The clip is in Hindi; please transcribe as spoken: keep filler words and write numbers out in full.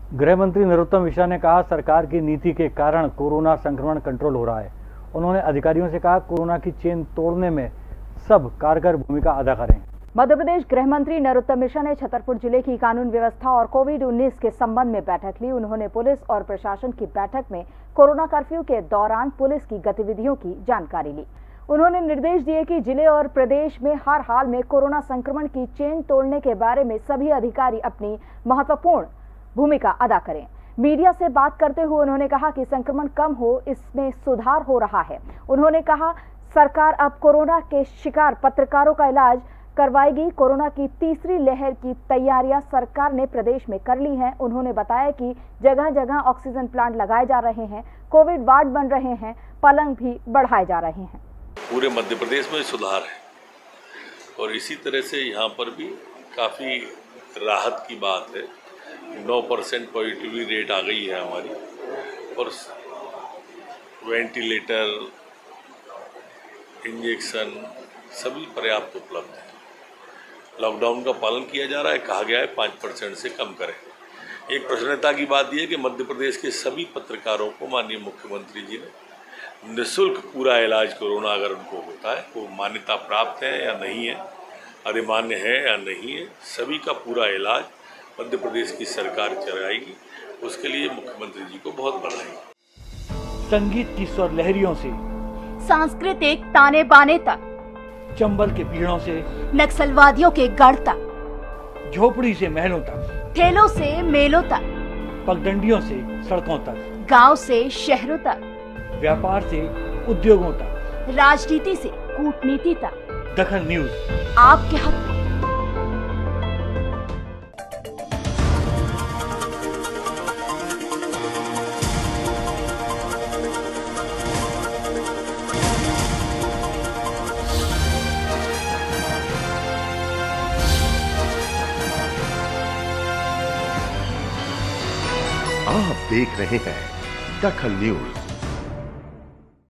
गृह मंत्री नरोत्तम मिश्रा ने कहा, सरकार की नीति के कारण कोरोना संक्रमण कंट्रोल हो रहा है। उन्होंने अधिकारियों से कहा, कोरोना की चेन तोड़ने में सब कारगर भूमिका अदा करें। मध्य प्रदेश गृह मंत्री नरोत्तम मिश्रा ने छतरपुर जिले की कानून व्यवस्था और कोविड उन्नीस के संबंध में बैठक ली। उन्होंने पुलिस और प्रशासन की बैठक में कोरोना कर्फ्यू के दौरान पुलिस की गतिविधियों की जानकारी ली। उन्होंने निर्देश दिए कि जिले और प्रदेश में हर हाल में कोरोना संक्रमण की चेन तोड़ने के बारे में सभी अधिकारी अपनी महत्वपूर्ण भूमिका अदा करें। मीडिया से बात करते हुए उन्होंने कहा कि संक्रमण कम हो, इसमें सुधार हो रहा है। उन्होंने कहा, सरकार अब कोरोना के शिकार पत्रकारों का इलाज करवाएगी। कोरोना की तीसरी लहर की तैयारियां सरकार ने प्रदेश में कर ली हैं। उन्होंने बताया कि जगह जगह ऑक्सीजन प्लांट लगाए जा रहे हैं, कोविड वार्ड बन रहे हैं, पलंग भी बढ़ाए जा रहे हैं। पूरे मध्य प्रदेश में सुधार है और इसी तरह से यहाँ पर भी काफ़ी राहत की बात है। नौ परसेंट पॉजिटिविटी रेट आ गई है हमारी और वेंटिलेटर, इंजेक्शन सभी पर्याप्त उपलब्ध है। लॉकडाउन का पालन किया जा रहा है। कहा गया है पाँच परसेंट से कम करें। एक प्रसन्नता की बात यह है कि मध्य प्रदेश के सभी पत्रकारों को माननीय मुख्यमंत्री जी ने निःशुल्क पूरा इलाज कोरोना अगर उनको होता है, वो मान्यता प्राप्त है या नहीं है, अधिमान्य है या नहीं है, सभी का पूरा इलाज मध्य प्रदेश की सरकार चलाएगी। उसके लिए मुख्यमंत्री जी को बहुत बधाई। संगीत की स्वर लहरियों से सांस्कृतिक ताने बाने तक, चंबल के पीड़ों से नक्सलवादियों के गढ़ तक, झोपड़ी से महलों तक, ठेलों से मेलों तक, पगडंडियों से सड़कों तक, गांव से शहरों तक, व्यापार से उद्योगों तक, राजनीति से कूटनीति तक, दखल न्यूज आपके हक में। आप देख रहे हैं दखल न्यूज।